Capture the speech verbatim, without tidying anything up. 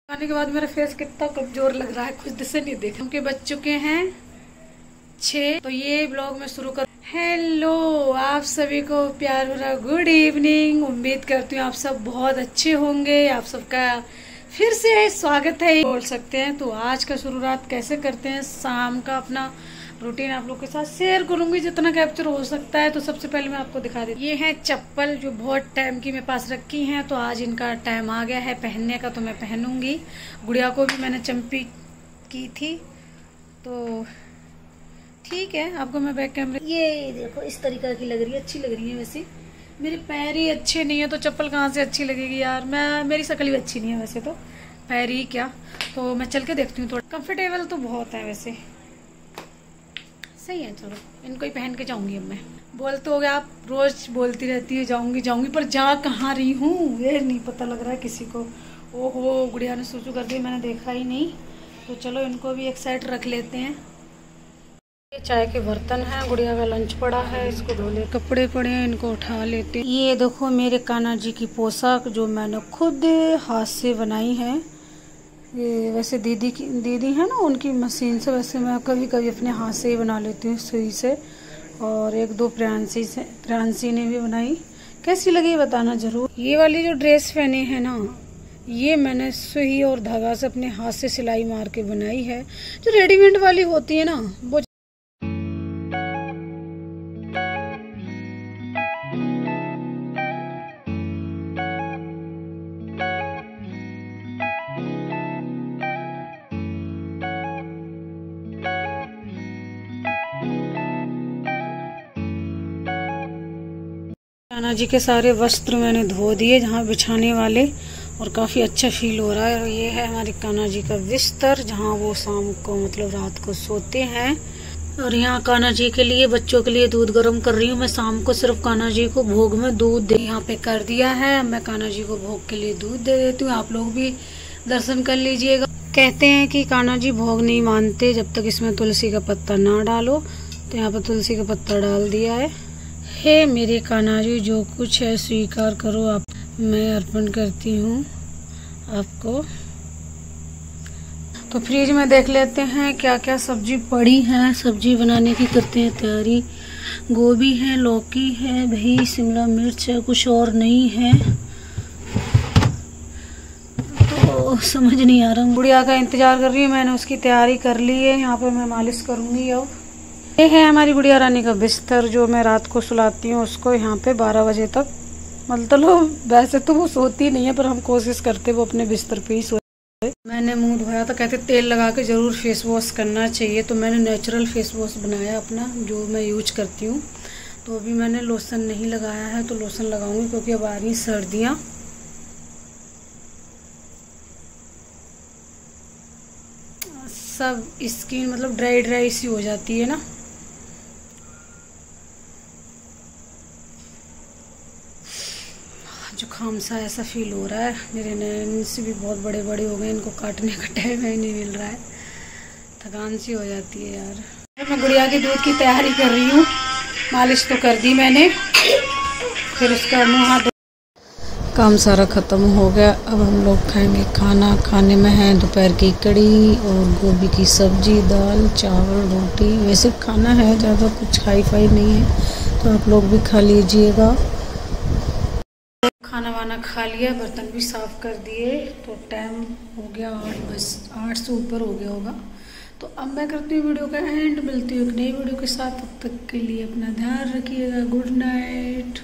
आने के बाद मेरा फेस कितना कमजोर लग रहा है, खुद से नहीं देखा। उनके बज चुके हैं छः, तो ये ब्लॉग मैं शुरू कर। हेलो आप सभी को प्यार भरा गुड इवनिंग। उम्मीद करती हूँ आप सब बहुत अच्छे होंगे। आप सबका फिर से स्वागत है बोल सकते हैं। तो आज का शुरुआत कैसे करते हैं, शाम का अपना रूटीन आप लोग के साथ शेयर करूंगी जितना कैप्चर हो सकता है। तो सबसे पहले मैं आपको दिखा देती हूँ, ये है चप्पल जो बहुत टाइम की मेरे पास रखी हैं। तो आज इनका टाइम आ गया है पहनने का, तो मैं पहनूंगी। गुड़िया को भी मैंने चंपी की थी, तो ठीक है। आपको मैं बैक कैमरे, ये देखो इस तरीका की लग रही है, अच्छी लग रही है। वैसे मेरे पैर ही अच्छे नहीं है तो चप्पल कहाँ से अच्छी लगेगी यार। मैं मेरी शक्ल भी अच्छी नहीं है वैसे, तो पैर ही क्या। तो मैं चल के देखती हूँ, थोड़ा कंफर्टेबल तो बहुत है वैसे, सही है। चलो इनको ही पहन के जाऊंगी अब मैं। बोलते हो गया आप रोज बोलती रहती है जाऊंगी जाऊंगी, पर जा कहाँ रही हूँ ये नहीं पता लग रहा है किसी को। ओहो गुड़िया ने सूचू कर दी, मैंने देखा ही नहीं। तो चलो इनको भी एक साइड रख लेते हैं। ये चाय के बर्तन है, गुड़िया का लंच पड़ा है, इसको धो ले। कपड़े पड़े हैं, इनको उठा लेते हैं। ये देखो मेरे कान्हा जी की पोशाक जो मैंने खुद हाथ से बनाई है। ये वैसे दीदी की दीदी है ना, उनकी मशीन से, वैसे मैं कभी कभी अपने हाथ से ही बना लेती हूँ सुई से। और एक दो प्रियांशी से प्रियांशी ने भी बनाई। कैसी लगी बताना जरूर। ये वाली जो ड्रेस पहने है ना, ये मैंने सुई और धागा से अपने हाथ से सिलाई मार के बनाई है। जो रेडीमेड वाली होती है ना वो कान्हा जी के सारे वस्त्र मैंने धो दिए जहाँ बिछाने वाले, और काफ़ी अच्छा फील हो रहा है। और ये है हमारे कान्हा जी का बिस्तर जहाँ वो शाम को मतलब रात को सोते हैं। और यहाँ कान्हा जी के लिए बच्चों के लिए दूध गर्म कर रही हूँ मैं। शाम को सिर्फ कान्हा जी को भोग में दूध दे यहाँ पे कर दिया है। मैं कान्हा जी को भोग के लिए दूध दे देती हूँ। आप लोग भी दर्शन कर लीजिएगा। कहते हैं कि कान्हा जी भोग नहीं मानते जब तक इसमें तुलसी का पत्ता ना डालो, तो यहाँ पर तुलसी का पत्ता डाल दिया है। हे मेरे कान्हा जी, जो कुछ है स्वीकार करो, आप मैं अर्पण करती हूँ आपको। तो फ्रिज में देख लेते हैं क्या क्या सब्जी पड़ी है। सब्जी बनाने की करते हैं तैयारी। गोभी है, लौकी है, दही, शिमला मिर्च है, कुछ और नहीं है तो समझ नहीं आ रहा। गुड़िया का इंतजार कर रही हूँ, मैंने उसकी तैयारी कर ली है। यहाँ पे मैं मालिश करूँगी। अब ये है हमारी गुड़िया रानी का बिस्तर जो मैं रात को सुलाती हूँ उसको यहाँ पे बारह बजे तक। मतलब वैसे तो वो सोती नहीं है, पर हम कोशिश करते वो अपने बिस्तर पे ही सोए। मैंने मुंह धोया तो कहते तेल लगा के जरूर फेस वॉश करना चाहिए, तो मैंने नेचुरल फेस वॉश बनाया अपना जो मैं यूज करती हूँ। तो अभी मैंने लोशन नहीं लगाया है, तो लोशन लगाऊंगी क्योंकि अब आ रही सर्दियाँ। सब स्किन मतलब ड्राई ड्राई सी हो जाती है ना। जुकाम सा ऐसा फील हो रहा है। मेरे नैन से भी बहुत बड़े बड़े हो गए, इनको काटने का टाइम ही नहीं मिल रहा है। थकान सी हो जाती है यार। मैं गुड़िया के दूध की तैयारी कर रही हूँ। मालिश तो कर दी मैंने, फिर उसका मुँह हाथ। काम सारा ख़त्म हो गया। अब हम लोग खाएंगे खाना। खाने में है दोपहर की कड़ी और गोभी की सब्जी, दाल, चावल, रोटी। वैसे खाना है, ज़्यादा कुछ हाई फाई नहीं है, तो आप लोग भी खा लीजिएगा। खाना वाना खा लिया, बर्तन भी साफ कर दिए। तो टाइम हो गया आठ, बस आठ से ऊपर हो गया होगा। तो अब मैं करती हूँ वीडियो का एंड। मिलती हूँ एक नई वीडियो के साथ। तब तक के लिए अपना ध्यान रखिएगा। Good night.